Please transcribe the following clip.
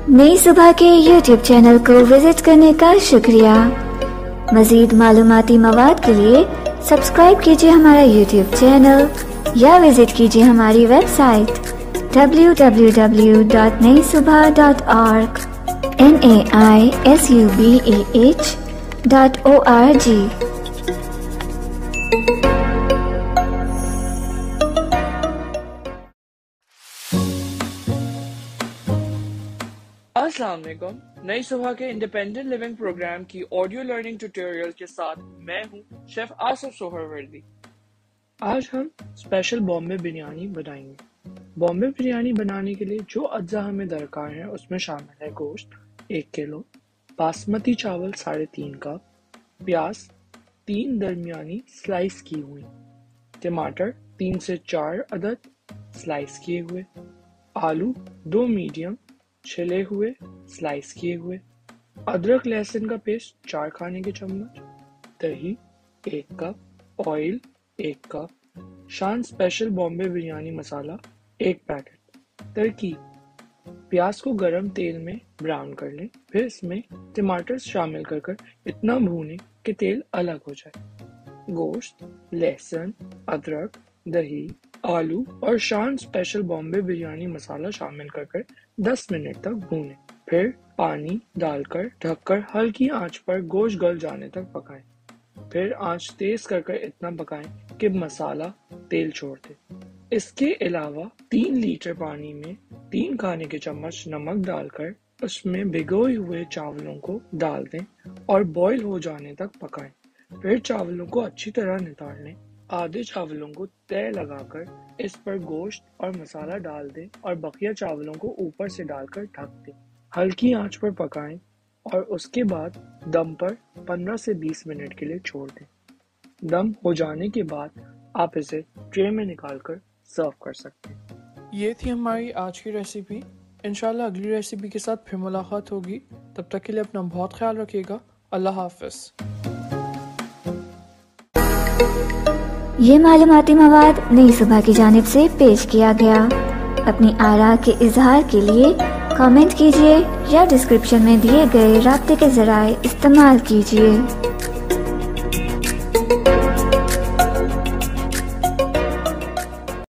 नई सुबह के YouTube चैनल को विजिट करने का शुक्रिया। मजीद मालूमाती मवाद के लिए सब्सक्राइब कीजिए हमारा YouTube चैनल या विजिट कीजिए हमारी वेबसाइट www.naisubah.org naisubah.org। अस्सलाम वालेकुम। नई सुबह के इंडिपेंडेंट लिविंग प्रोग्राम की ऑडियो लर्निंग ट्यूटोरियल के साथ मैं हूं शेफ आसिफ सोहरवर्दी। आज हम स्पेशल बॉम्बे बिरयानी बनाएंगे। बॉम्बे बिरयानी बनाने के लिए जो अज्जा हमें दरकार है उसमें शामिल है गोश्त 1 किलो, बासमती चावल 3.5 कप, प्याज 3 दरमियानी स्लाइस की हुई, टमाटर 3 से 4 अदद स्लाइस किए हुए, आलू 2 मीडियम छिले हुए स्लाइस किए हुए, अदरक लहसुन का पेस्ट 4 खाने के चम्मच, दही 1 कप, ऑयल 1 कप, शान स्पेशल बॉम्बे बिरयानी मसाला 1 पैकेट। तरकीब: प्याज को गरम तेल में ब्राउन कर लें, फिर इसमें टमाटर शामिल कर इतना भूनें कि तेल अलग हो जाए। गोश्त, लहसुन, अदरक, दही, आलू और शान स्पेशल बॉम्बे बिरयानी मसाला शामिल कर 10 मिनट तक भूनें। फिर पानी डालकर ढककर हल्की आंच पर गोश्त गल जाने तक पकाएं। फिर आंच तेज कर इतना पकाएं कि मसाला तेल छोड़ दे। इसके अलावा 3 लीटर पानी में 3 खाने के चम्मच नमक डालकर उसमें भिगोए हुए चावलों को डाल दें और बॉईल हो जाने तक पकाएं। फिर चावलों को अच्छी तरह नितार लें। आधे चावलों को तय लगाकर इस पर गोश्त और मसाला डाल दें और बकिया चावलों को ऊपर से डालकर ढक दें। हल्की आंच पर पकाएं और उसके बाद दम पर 15 से 20 मिनट के लिए छोड़ दें। दम हो जाने के बाद आप इसे ट्रे में निकालकर सर्व कर सकते हैं। ये थी हमारी आज की रेसिपी। इंशाल्लाह अगली रेसिपी के साथ फिर मुलाकात होगी। तब तक के लिए अपना बहुत ख्याल रखिएगा। अल्लाह हाफिज। ये मालूमाती मवाद नई सुबह की जानिब से पेश किया गया। अपनी आरा के इजहार के लिए कमेंट कीजिए या डिस्क्रिप्शन में दिए गए राब्ते के जराए इस्तेमाल कीजिए।